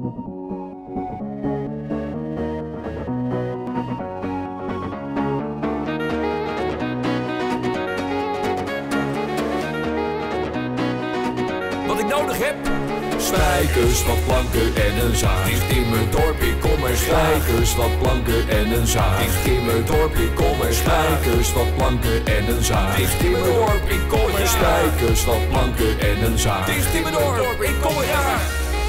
Wat ik nodig heb? Spijkers, wat planken en een zaag. Dicht in mijn dorp, ik kom er. Spijkers, wat planken en een zaag. Dicht in mijn dorp, ik kom er. Spijkers, wat planken en een zaag. Dicht in mijn dorp, ik kom er. Spijkers, wat planken en een zaag. Dicht in mijn dorp, ik kom er graag.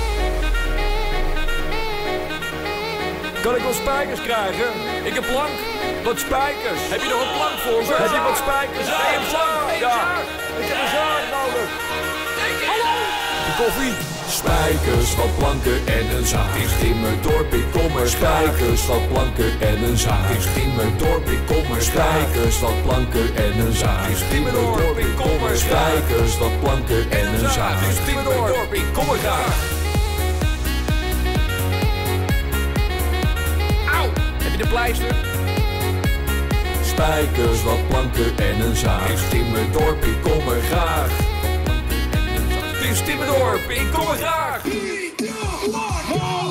Kan ik wat spijkers krijgen? Ik heb plank. Wat spijkers. Heb je nog een plank voor me? Heb je wat spijkers? Ja, een plank. Ja. Ik heb een zaag nodig. Hallo. De koffie. Spijkers, wat planken en een zaag. Dicht in mijn dorp, ik kom er. Spijkers, wat planken en een zaag. Dicht in mijn dorp, ik kom er. Spijkers, wat planken en een zaag. Dicht in mijn dorp, ik kom er. Spijkers, wat planken en een zaag. Dicht in mijn dorp, ik kom er graag. Auw, heb je de pleister? Spijkers, wat planken en een zaag. Dicht in mijn dorp, ik kom er graag. Dicht in mijn dorp, ik kom er graag.